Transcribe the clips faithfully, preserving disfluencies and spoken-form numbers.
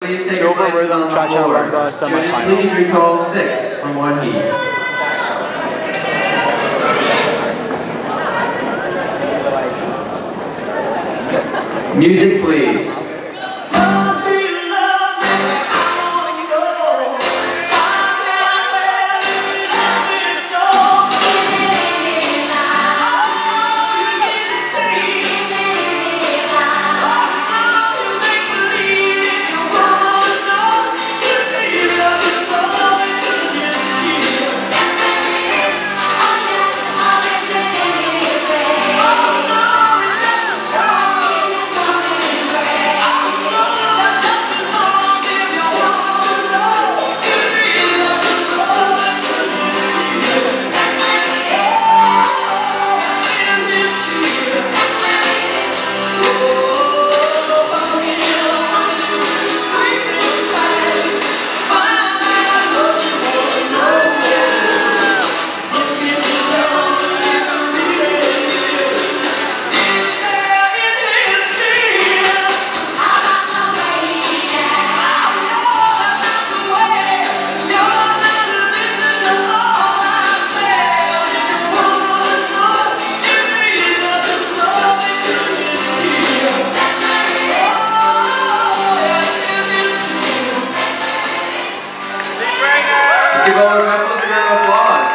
Please take Silver your places Rhythm on the Cha-Cha floor. Rumba Judges, semifinal. please recall six from one heat. Music, please. Give all a couple of round of applause.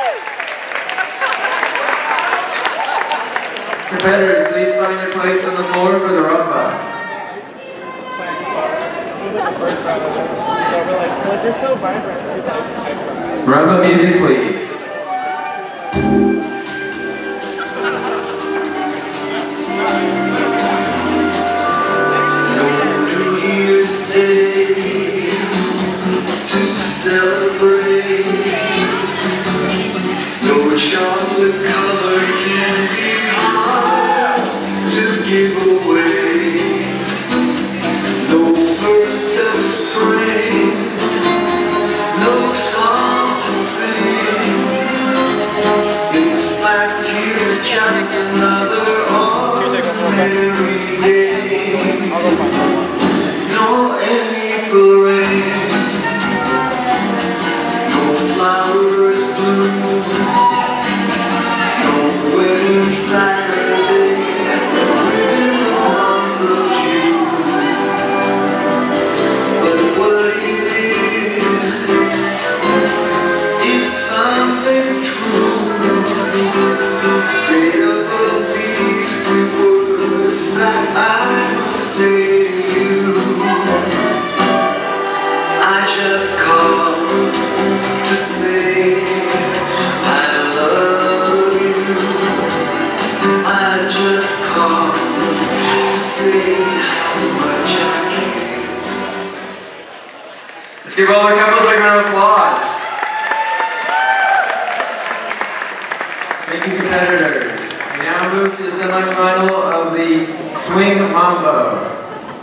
Competitors, please find your place on the floor for the rumba. Rumba music, please. Celebrate. No chocolate color candy hearts to give away. No first of spring, no song to sing. In fact, here's just another ordinary day. No April rain. Flowers bloom, no wedding Saturday within the month of June. But what it is, is something true, made up of these two words that I must say to you. I just called to say I love you. I just called to say how much I care. Let's give all our couples a big round of applause. Thank you, competitors. We now move to the semifinal of the Swing Mambo.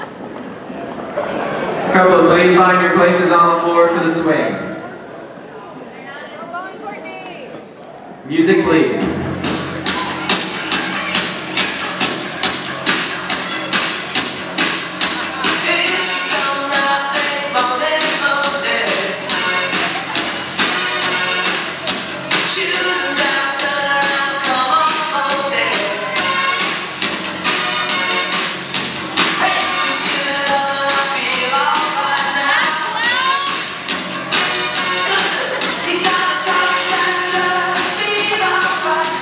Couples, please find your places on the floor for the swing. Music, please. Right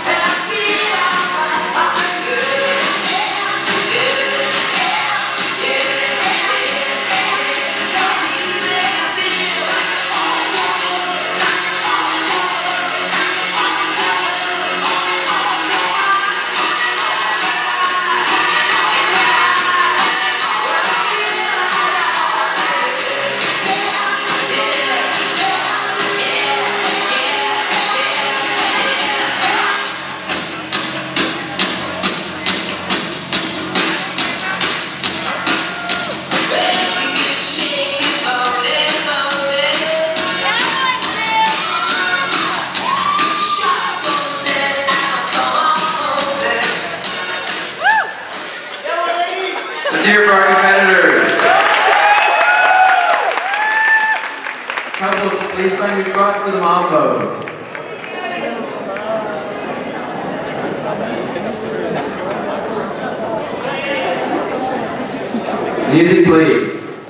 please find your spot for the mambo. Music, please.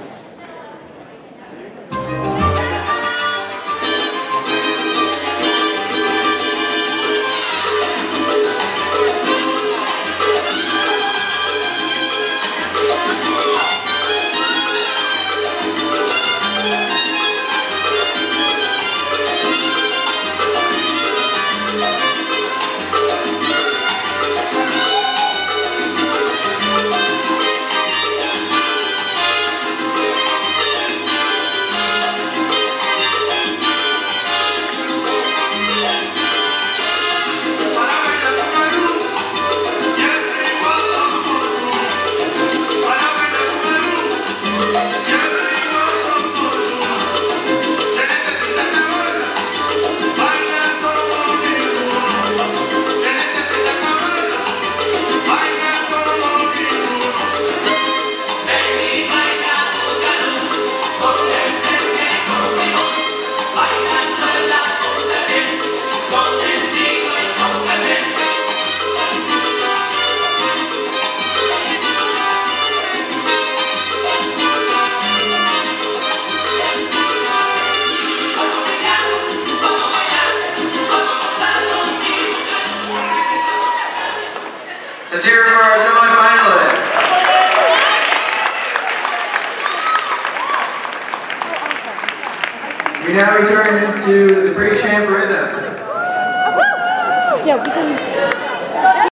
Let's hear it for our semifinalists. We now return into the pre-champ rhythm. Yeah, we can.